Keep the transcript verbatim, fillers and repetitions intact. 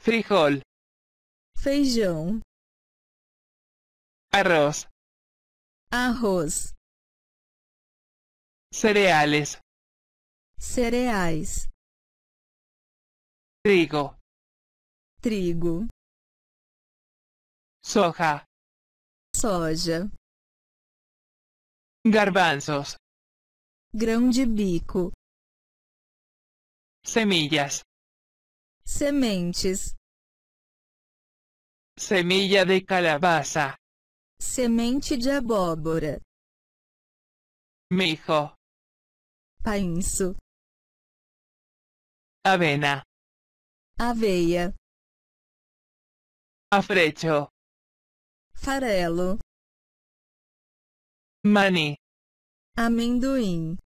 frijol, feijão, arroz, arroz, cereales, cereais, trigo, trigo, soja, soja, garbanzos, grão de bico, semillas, sementes, semilla de calabaza, semente de abóbora, mijo, painço, avena, aveia, afrecho, farelo, maní, amendoim,